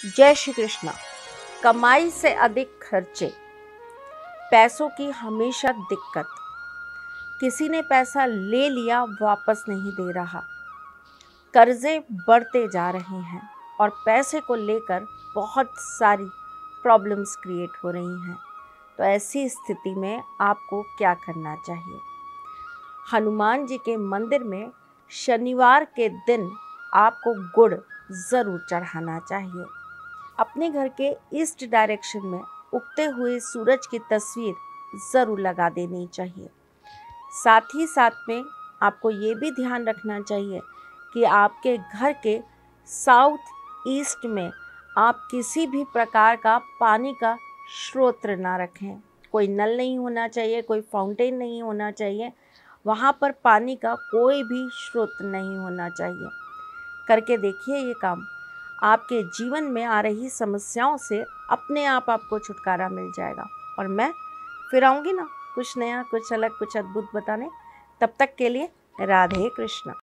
जय श्री कृष्णा। कमाई से अधिक खर्चे, पैसों की हमेशा दिक्कत। किसी ने पैसा ले लिया, वापस नहीं दे रहा। कर्जे बढ़ते जा रहे हैं और पैसे को लेकर बहुत सारी प्रॉब्लम्स क्रिएट हो रही हैं। तो ऐसी स्थिति में आपको क्या करना चाहिए? हनुमान जी के मंदिर में शनिवार के दिन आपको गुड़ ज़रूर चढ़ाना चाहिए। अपने घर के ईस्ट डायरेक्शन में उगते हुए सूरज की तस्वीर ज़रूर लगा देनी चाहिए। साथ ही साथ में आपको ये भी ध्यान रखना चाहिए कि आपके घर के साउथ ईस्ट में आप किसी भी प्रकार का पानी का स्रोत ना रखें। कोई नल नहीं होना चाहिए, कोई फाउंटेन नहीं होना चाहिए, वहाँ पर पानी का कोई भी स्रोत नहीं होना चाहिए। करके देखिए ये काम, आपके जीवन में आ रही समस्याओं से अपने आप आपको छुटकारा मिल जाएगा। और मैं फिर आऊँगी ना कुछ नया, कुछ अलग, कुछ अद्भुत बताने। तब तक के लिए राधे कृष्णा।